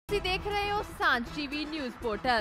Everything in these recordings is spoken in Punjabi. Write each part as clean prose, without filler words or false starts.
ਤੁਸੀਂ ਦੇਖ ਰਹੇ ਹੋ ਸਾਂਝ ਟੀਵੀ ਨਿਊਜ਼ ਪੋਰਟਲ।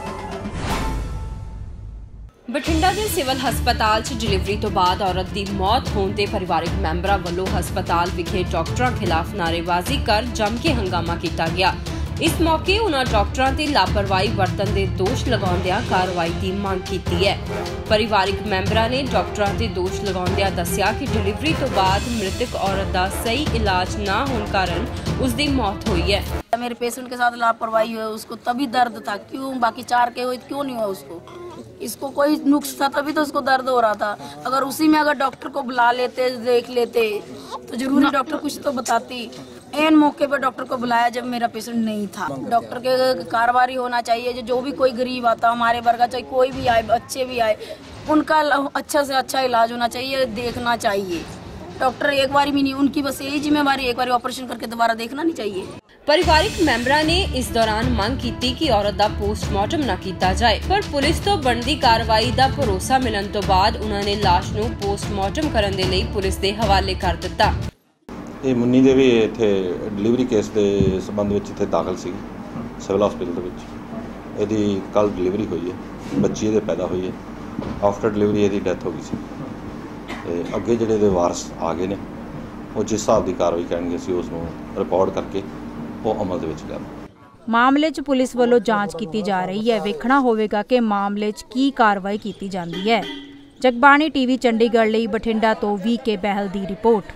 ਬਠਿੰਡਾ ਦੇ ਸਿਵਲ ਹਸਪਤਾਲ 'ਚ ਡਿਲੀਵਰੀ ਤੋਂ ਬਾਅਦ ਔਰਤ ਦੀ ਮੌਤ ਹੋਣ ਤੇ ਪਰਿਵਾਰਕ ਮੈਂਬਰਾਂ ਵੱਲੋਂ ਹਸਪਤਾਲ ਵਿਖੇ ਡਾਕਟਰਾਂ ਖਿਲਾਫ ਨਾਅਰੇਬਾਜ਼ੀ ਕਰ ਜੰਮ ਕੇ ਹੰਗਾਮਾ ਕੀਤਾ ਗਿਆ। ਇਸ ਮੌਕੇ ਉਨ੍ਹਾਂ ਡਾਕਟਰਾਂ ਤੇ ਲਾਪਰਵਾਹੀ ਵਰਤਣ ਦੇ ਦੋਸ਼ ਲਗਾਉਂਦਿਆਂ ਕਾਰਵਾਈ ਦੀ ਮੰਗ ਕੀਤੀ ਹੈ। ਪਰਿਵਾਰਕ ਮੈਂਬਰਾਂ ਨੇ ਡਾਕਟਰਾਂ ਤੇ ਦੋਸ਼ ਲਗਾਉਂਦਿਆਂ ਦੱਸਿਆ ਕਿ ਡਿਲੀਵਰੀ ਤੋਂ ਬਾਅਦ ਮ੍ਰਿਤਕ ਔਰਤ ਦਾ ਸਹੀ ਇਲਾਜ ना होने कारण उसकी मौत हुई है। मेरे पेशेंट के साथ लापरवाही हुई, उसको तभी दर्द था, क्यों बाकी चार के हुए क्यों नहीं हुआ उसको? इसको कोई नुक्स था तभी तो उसको दर्द हो रहा था। अगर उसी में अगर डॉक्टर को बुला लेते, देख लेते तो जरूरी डॉक्टर कुछ तो बताती। एन मौके पर डॉक्टर को बुलाया जब मेरा पेशेंट नहीं था। डॉक्टर के कार्रवाई होना चाहिए। जो भी कोई गरीब आता हमारे वर्ग का, चाहे कोई भी आए, बच्चे भी आए, उनका अच्छा से अच्छा इलाज होना चाहिए, देखना चाहिए। डॉक्टर एक बार भी नहीं, उनकी बस यही जिम्मेवारी, एक बार ऑपरेशन करके दोबारा देखना नहीं चाहिए। ਪਰਿਵਾਰਕ ਮੈਂਬਰਾਂ ਨੇ ਇਸ ਦੌਰਾਨ ਮੰਗ ਕੀਤੀ ਕਿ ਔਰਤ ਦਾ ਪੋਸਟਮਾਰਟਮ ਨਾ ਕੀਤਾ ਜਾਏ, ਪਰ ਪੁਲਿਸ ਤੋਂ ਬਣਦੀ ਕਾਰਵਾਈ ਦਾ ਭਰੋਸਾ ਮਿਲਣ ਤੋਂ ਬਾਅਦ ਉਹਨਾਂ ਨੇ ਲਾਸ਼ ਨੂੰ ਪੋਸਟਮਾਰਟਮ ਕਰਨ ਦੇ ਲਈ ਪੁਲਿਸ ਦੇ ਹਵਾਲੇ ਕਰ ਦਿੱਤਾ। ਇਹ ਮੁੰਨੀ ਦੇ ਵੀ ਇੱਥੇ ਡਿਲੀਵਰੀ ਕੇਸ ਦੇ ਸੰਬੰਧ ਵਿੱਚ ਇੱਥੇ ਦਾਖਲ ਸੀ ਸਿਵਲ ਹਸਪੀਟਲ ਦੇ ਵਿੱਚ। ਇਹਦੀ ਕੱਲ ਡਿਲੀਵਰੀ ਹੋਈ ਹੈ, ਬੱਚੀ ਇਹਦੇ ਪੈਦਾ ਹੋਈ ਹੈ। ਆਫਟਰ ਡਿਲੀਵਰੀ ਇਹਦੀ ਡੈਥ ਹੋ ਗਈ ਸੀ ਤੇ ਅੱਗੇ ਜਿਹੜੇ ਇਹਦੇ ਵਾਰਸ ਆ ਗਏ ਨੇ ਉਹ ਜਿਸ ਹਿਸਾਬ ਦੀ ਕਾਰਵਾਈ ਕਰਨਗੇ ਅਸੀਂ ਉਸ ਨੂੰ ਰਿਪੋਰਟ ਕਰਕੇ ਉਹ ਅਮਲ ਦੇ ਵਿੱਚ ਲਿਆਵਾਂਗੇ। ਮਾਮਲੇ 'ਚ ਪੁਲਿਸ ਵੱਲੋਂ ਜਾਂਚ ਕੀਤੀ ਜਾ ਰਹੀ ਹੈ। ਵੇਖਣਾ ਹੋਵੇਗਾ ਕਿ ਮਾਮਲੇ 'ਚ ਕੀ ਕਾਰਵਾਈ ਕੀਤੀ ਜਾਂਦੀ ਹੈ। ਜਗਬਾਣੀ ਟੀਵੀ ਚੰਡੀਗੜ੍ਹ ਲਈ ਬਠਿੰਡਾ ਤੋਂ VK ਬਹਿਲ ਦੀ ਰਿਪੋਰਟ।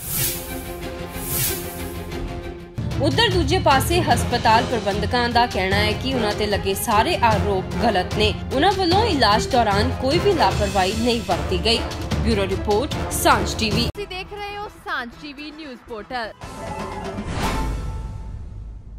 उधर दूजे पासे हस्पताल प्रबंधकों का कहना है कि उन्हां ते लगे सारे आरोप गलत ने। उन्हां वालों इलाज दौरान कोई भी लापरवाही नहीं बरती गई। Bureau report Sanjh TV. तुसीं देख रहे हो सांझ टीवी न्यूज़ पोर्टल।